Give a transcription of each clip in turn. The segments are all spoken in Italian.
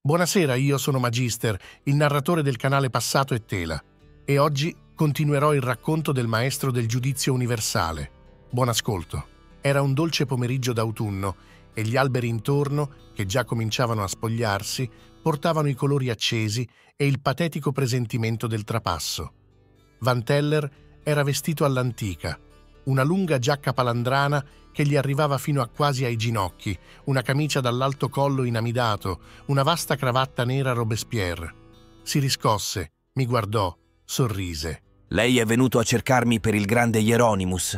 Buonasera, io sono Magister, il narratore del canale Passato e Tela, e oggi continuerò il racconto del maestro del giudizio universale. Buon ascolto. Era un dolce pomeriggio d'autunno e gli alberi intorno, che già cominciavano a spogliarsi, portavano i colori accesi e il patetico presentimento del trapasso. Van Teller era vestito all'antica, una lunga giacca palandrana che gli arrivava fino a quasi ai ginocchi, una camicia dall'alto collo inamidato, una vasta cravatta nera Robespierre. Si riscosse, mi guardò, sorrise. Lei è venuto a cercarmi per il grande Hieronymus?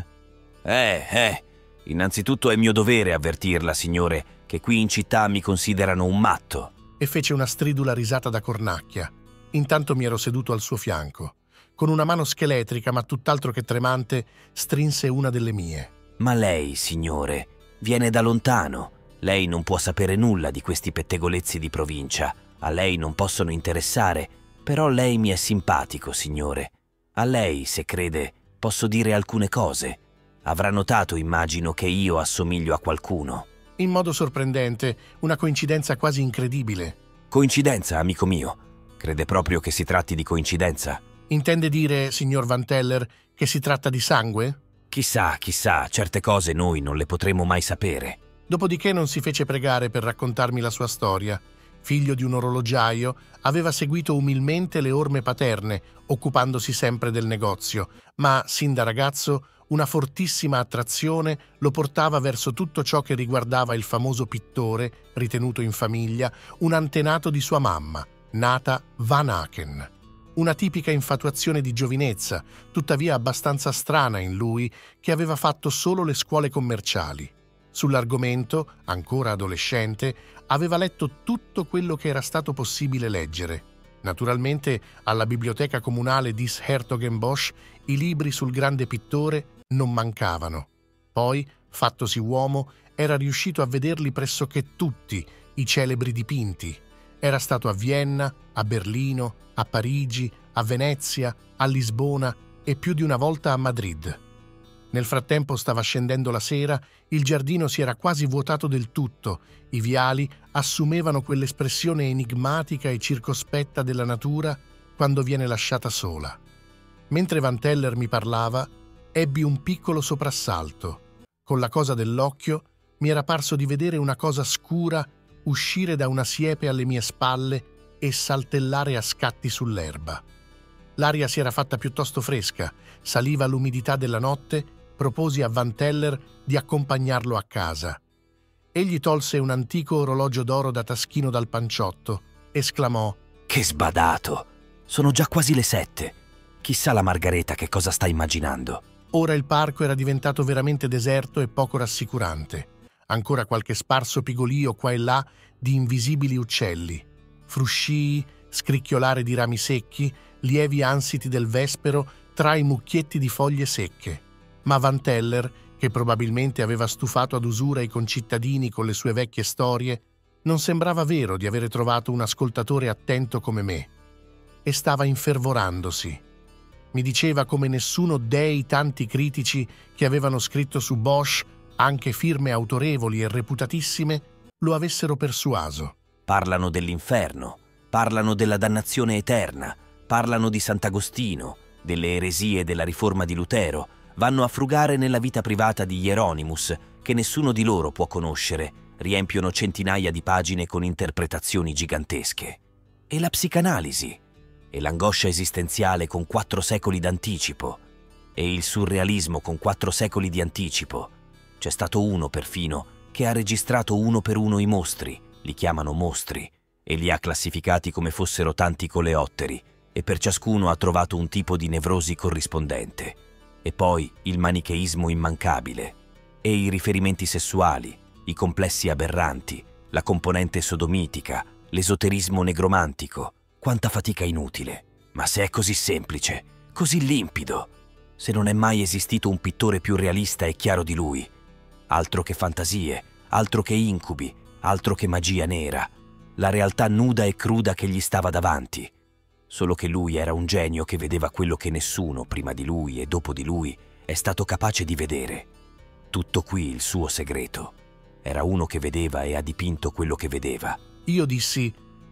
Innanzitutto è mio dovere avvertirla, signore, che qui in città mi considerano un matto. E fece una stridula risata da cornacchia. Intanto mi ero seduto al suo fianco. Con una mano scheletrica, ma tutt'altro che tremante, strinse una delle mie. Ma lei, signore, viene da lontano. Lei non può sapere nulla di questi pettegolezzi di provincia. A lei non possono interessare, però lei mi è simpatico, signore. A lei, se crede, posso dire alcune cose. Avrà notato, immagino, che io assomiglio a qualcuno. In modo sorprendente, una coincidenza quasi incredibile. Coincidenza, amico mio? Crede proprio che si tratti di coincidenza? Intende dire, signor Van Teller, che si tratta di sangue? Chissà, certe cose noi non le potremo mai sapere. Dopodiché non si fece pregare per raccontarmi la sua storia. Figlio di un orologiaio, aveva seguito umilmente le orme paterne, occupandosi sempre del negozio, ma, sin da ragazzo, una fortissima attrazione lo portava verso tutto ciò che riguardava il famoso pittore, ritenuto in famiglia, un antenato di sua mamma, nata Van Aken. Una tipica infatuazione di giovinezza, tuttavia abbastanza strana in lui, che aveva fatto solo le scuole commerciali. Sull'argomento, ancora adolescente, aveva letto tutto quello che era stato possibile leggere. Naturalmente, alla biblioteca comunale di Hertogenbosch i libri sul grande pittore non mancavano. Poi, fattosi uomo, era riuscito a vederli pressoché tutti, i celebri dipinti. Era stato a Vienna, a Berlino, a Parigi, a Venezia, a Lisbona e più di una volta a Madrid. Nel frattempo stava scendendo la sera, il giardino si era quasi vuotato del tutto, i viali assumevano quell'espressione enigmatica e circospetta della natura quando viene lasciata sola. Mentre Van Teller mi parlava, ebbi un piccolo soprassalto. Con la cosa dell'occhio mi era parso di vedere una cosa scura uscire da una siepe alle mie spalle e saltellare a scatti sull'erba. L'aria si era fatta piuttosto fresca, saliva l'umidità della notte, proposi a Van Teller di accompagnarlo a casa. Egli tolse un antico orologio d'oro da taschino dal panciotto, esclamò: «Che sbadato! Sono già quasi le 7. Chissà la Margareta che cosa sta immaginando». Ora il parco era diventato veramente deserto e poco rassicurante. Ancora qualche sparso pigolio qua e là di invisibili uccelli. Fruscii, scricchiolare di rami secchi, lievi ansiti del vespero tra i mucchietti di foglie secche. Ma Van Teller, che probabilmente aveva stufato ad usura i concittadini con le sue vecchie storie, non sembrava vero di avere trovato un ascoltatore attento come me. E stava infervorandosi. Mi diceva come nessuno dei tanti critici che avevano scritto su Bosch, anche firme autorevoli e reputatissime, lo avessero persuaso. Parlano dell'inferno, parlano della dannazione eterna, parlano di Sant'Agostino, delle eresie della riforma di Lutero, vanno a frugare nella vita privata di Hieronymus, che nessuno di loro può conoscere, riempiono centinaia di pagine con interpretazioni gigantesche. E la psicanalisi, e l'angoscia esistenziale con 4 secoli d'anticipo, e il surrealismo con 4 secoli di anticipo. C'è stato uno, perfino, che ha registrato uno per uno i mostri, li chiamano mostri, e li ha classificati come fossero tanti coleotteri, e per ciascuno ha trovato un tipo di nevrosi corrispondente. E poi il manicheismo immancabile, e i riferimenti sessuali, i complessi aberranti, la componente sodomitica, l'esoterismo negromantico. Quanta fatica inutile! Ma se è così semplice, così limpido, se non è mai esistito un pittore più realista e chiaro di lui. Altro che fantasie, altro che incubi, altro che magia nera, la realtà nuda e cruda che gli stava davanti. Solo che lui era un genio che vedeva quello che nessuno, prima di lui e dopo di lui, è stato capace di vedere. Tutto qui il suo segreto. Era uno che vedeva e ha dipinto quello che vedeva. Io dissi: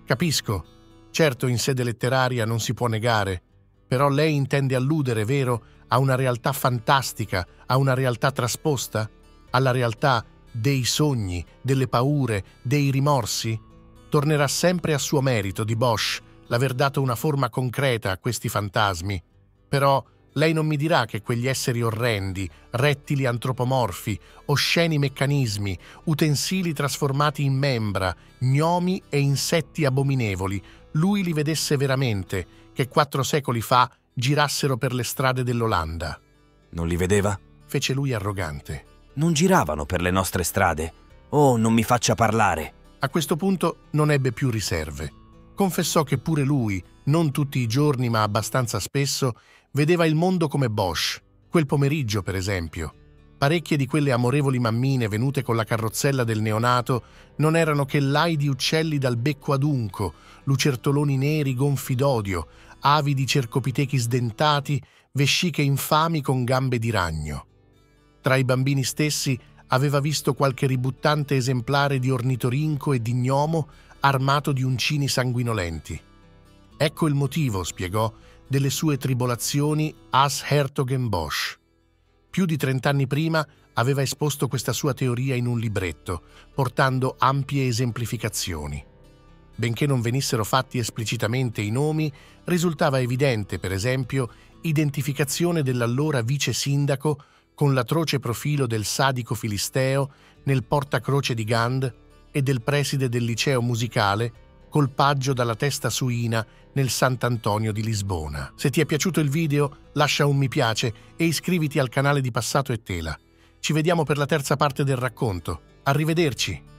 Capisco. Certo, in sede letteraria non si può negare, però lei intende alludere, vero, a una realtà fantastica, a una realtà trasposta? Alla realtà dei sogni, delle paure, dei rimorsi? Tornerà sempre a suo merito di Bosch l'aver dato una forma concreta a questi fantasmi. Però lei non mi dirà che quegli esseri orrendi, rettili antropomorfi, osceni meccanismi, utensili trasformati in membra, gnomi e insetti abominevoli, lui li vedesse veramente, che 4 secoli fa girassero per le strade dell'Olanda. Non li vedeva? Fece lui arrogante. Non giravano per le nostre strade. Oh, non mi faccia parlare. A questo punto non ebbe più riserve. Confessò che pure lui, non tutti i giorni ma abbastanza spesso, vedeva il mondo come Bosch, quel pomeriggio per esempio. Parecchie di quelle amorevoli mammine venute con la carrozzella del neonato non erano che lai di uccelli dal becco adunco, lucertoloni neri gonfi d'odio, avidi cercopitechi sdentati, vesciche infami con gambe di ragno. Tra i bambini stessi aveva visto qualche ributtante esemplare di ornitorinco e di gnomo armato di uncini sanguinolenti. Ecco il motivo, spiegò, delle sue tribolazioni as Hertogenbosch. Più di 30 anni prima aveva esposto questa sua teoria in un libretto, portando ampie esemplificazioni. Benché non venissero fatti esplicitamente i nomi, risultava evidente, per esempio, identificazione dell'allora vice sindaco con l'atroce profilo del sadico filisteo nel portacroce di Gand e del preside del liceo musicale col paggio dalla testa suina nel Sant'Antonio di Lisbona. Se ti è piaciuto il video, lascia un mi piace e iscriviti al canale di Passato e Tela. Ci vediamo per la terza parte del racconto. Arrivederci!